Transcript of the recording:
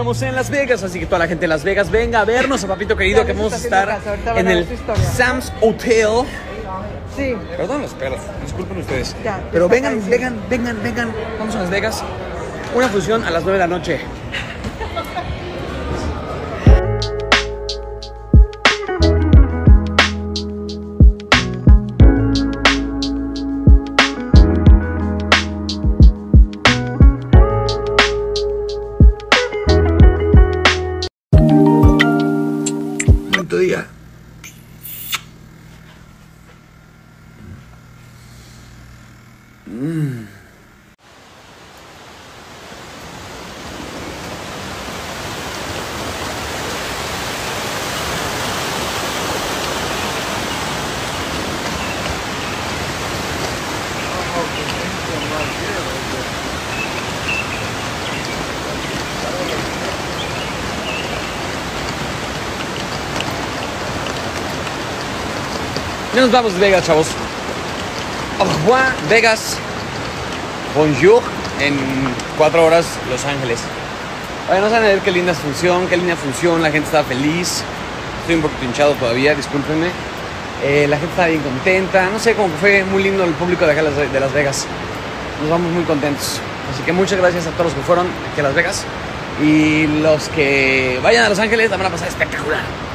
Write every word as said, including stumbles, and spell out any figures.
Estamos en Las Vegas, así que toda la gente de Las Vegas venga a vernos, a papito querido, que vamos a estar en el Sam's Hotel. Sí. Perdón los perros, disculpen ustedes. Ya, Pero está vengan, carísimo. vengan, vengan, vengan. Vamos a Las Vegas. Una función a las nueve de la noche. Bonito día. Mm. Ya nos vamos de Vegas, chavos. Au revoir, Vegas. Bonjour. En cuatro horas, Los Ángeles. Bueno, no saben a ver qué linda función, qué linda función. La gente estaba feliz. Estoy un poquito hinchado todavía, discúlpenme. Eh, la gente estaba bien contenta. No sé, como que fue muy lindo el público de acá de Las Vegas. Nos vamos muy contentos. Así que muchas gracias a todos los que fueron aquí a Las Vegas. Y los que vayan a Los Ángeles la van a pasar espectacular.